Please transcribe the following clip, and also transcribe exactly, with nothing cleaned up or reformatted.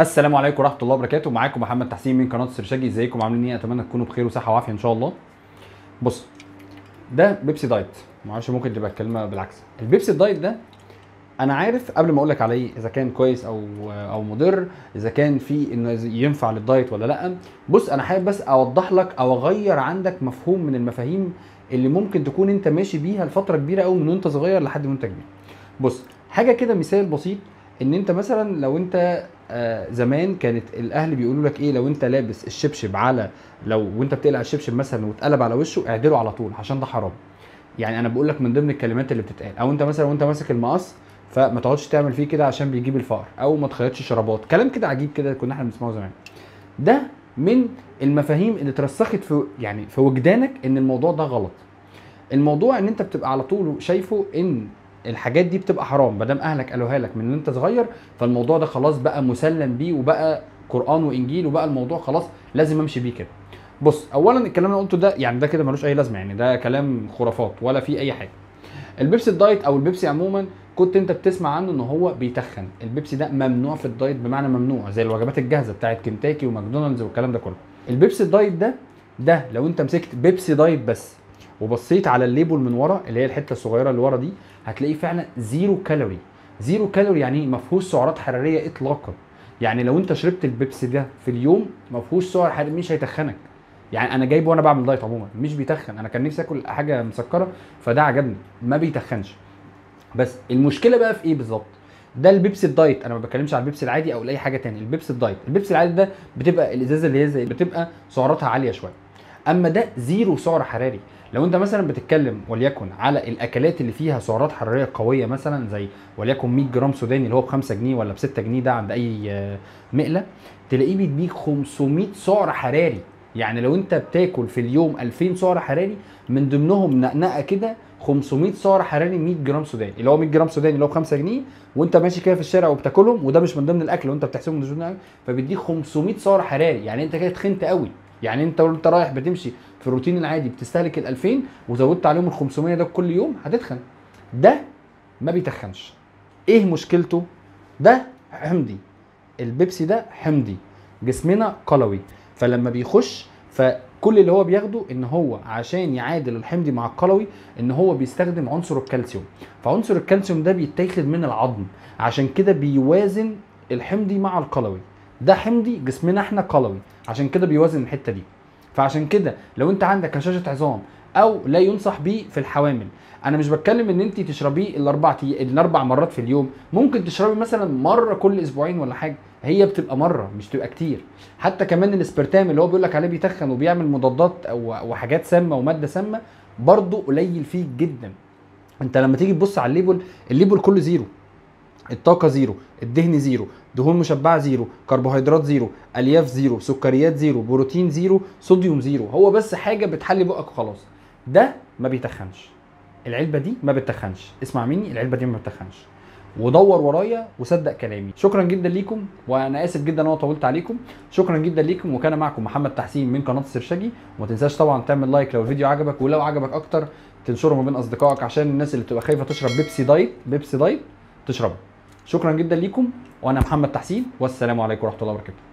السلام عليكم ورحمه الله وبركاته. معاكم محمد تحسين من قناه السرشاجي. ازيكم عاملين ايه؟ اتمنى تكونوا بخير وصحه وعافيه ان شاء الله. بص، ده بيبسي دايت. ما اعرفش ممكن تبقى الكلمه بالعكس. البيبسي دايت ده انا عارف قبل ما اقول لك عليه اذا كان كويس او او مضر، اذا كان في انه ينفع للدايت ولا لا. بص، انا حابب بس اوضح لك او اغير عندك مفهوم من المفاهيم اللي ممكن تكون انت ماشي بيها لفتره كبيره قوي من وانت صغير لحد وانت كبير. بص، حاجه كده مثال بسيط، ان انت مثلا لو انت آه زمان كانت الاهل بيقولوا لك ايه، لو انت لابس الشبشب على، لو وانت بتقلع الشبشب مثلا واتقلب على وشه اعدله على طول عشان ده حرام. يعني انا بقول لك من ضمن الكلمات اللي بتتقال. او انت مثلا وانت ماسك المقص فما تقعدش تعمل فيه كده عشان بيجيب الفقر، او ما تخيطش شرابات، كلام كده عجيب كده كنا احنا بنسمعه زمان. ده من المفاهيم اللي اترسخت في يعني في وجدانك ان الموضوع ده غلط. الموضوع ان انت بتبقى على طول شايفه ان الحاجات دي بتبقى حرام ما دام اهلك قالوها لك من وانت صغير، فالموضوع ده خلاص بقى مسلم بيه وبقى قرآن وانجيل وبقى الموضوع خلاص لازم امشي بيه كده. بص، اولا الكلام اللي انا قلته ده يعني ده كده ملوش اي لازمه، يعني ده كلام خرافات ولا في اي حاجه. البيبسي الدايت او البيبسي عموما كنت انت بتسمع عنه ان هو بيتخن. البيبسي ده ممنوع في الدايت، بمعنى ممنوع زي الوجبات الجاهزه بتاعت كنتاكي وماكدونالدز والكلام ده كله. البيبسي الدايت ده ده لو انت مسكت بيبسي دايت بس وبصيت على الليبل من ورا اللي هي الحته الصغيره اللي ورا دي، هتلاقيه فعلا زيرو كالوري. زيرو كالوري يعني ما فيهوش سعرات حراريه اطلاقا. يعني لو انت شربت البيبسي ده في اليوم ما فيهوش سعر حراري، مش هيتخنك. يعني انا جايبه وانا بعمل دايت عموما مش بيتخن. انا كان نفسي اكل حاجه مسكره فده عجبني، ما بيتخنش. بس المشكله بقى في ايه بالظبط؟ ده البيبسي الدايت. انا ما بتكلمش على البيبسي العادي او اي حاجه تاني. البيبسي الدايت، البيبسي العادي ده بتبقى الازازه اللي هي زي بتبقى سعراتها عاليه شويه، اما ده زيرو سعر حراري. لو انت مثلا بتتكلم وليكن على الاكلات اللي فيها سعرات حراريه قويه، مثلا زي وليكن مية جرام سوداني اللي هو ب خمسة جنيه ولا ب ستة جنيه ده عند اي مقله، تلاقيه بيديك خمسمية سعر حراري. يعني لو انت بتاكل في اليوم ألفين سعر حراري، من ضمنهم نقنقه كده خمسمية سعر حراري مية جرام سوداني اللي هو مية جرام سوداني اللي هو ب خمسة جنيه، وانت ماشي كده في الشارع وبتاكلهم، وده مش من ضمن الاكل وانت بتحسبهم من ضمن الاكل، فبيديك خمسمية سعر حراري. يعني انت كده تخنت قوي. يعني انت وانت رايح بتمشي في الروتين العادي بتستهلك ال ألفين وزودت عليهم ال خمسمية ده كل يوم هتتخن. ده ما بيتخنش. ايه مشكلته؟ ده حمضي. البيبسي ده حمضي، جسمنا قلوي، فلما بيخش فكل اللي هو بياخده ان هو عشان يعادل الحمضي مع القلوي ان هو بيستخدم عنصر الكالسيوم. فعنصر الكالسيوم ده بيتاخد من العظم، عشان كده بيوازن الحمضي مع القلوي. ده حمضي، جسمنا احنا قلوي، عشان كده بيوازن الحته دي. فعشان كده لو انت عندك هشاشه عظام او لا ينصح بيه في الحوامل، انا مش بتكلم ان انت تشربيه الاربع الاربع مرات في اليوم، ممكن تشربي مثلا مره كل اسبوعين ولا حاجه، هي بتبقى مره مش تبقى كتير. حتى كمان الاسبرتام اللي هو بيقول لك عليه بيتخن وبيعمل مضادات او وحاجات سامه وماده سامه، برضه قليل فيه جدا. انت لما تيجي تبص على الليبل، الليبل كله زيرو. الطاقه زيرو، الدهن زيرو، دهون مشبعه زيرو، كربوهيدرات زيرو، الياف زيرو، سكريات زيرو، بروتين زيرو، صوديوم زيرو. هو بس حاجه بتحلي بقك وخلاص. ده ما بيتخنش. العلبه دي ما بتتخنش. اسمع مني، العلبه دي ما بتتخنش. ودور ورايا وصدق كلامي. شكرا جدا ليكم، وانا اسف جدا ان انا طولت عليكم. شكرا جدا ليكم، وكان معكم محمد تحسين من قناه السرشاجي. وما تنساش طبعا تعمل لايك لو الفيديو عجبك، ولو عجبك اكتر تنشره ما بين اصدقائك عشان الناس اللي بتبقى خايفه تشرب بيبسي دايت بيبسي دايت تشربه. شكرا جدا ليكم، وانا محمد تحسين، والسلام عليكم ورحمه الله وبركاته.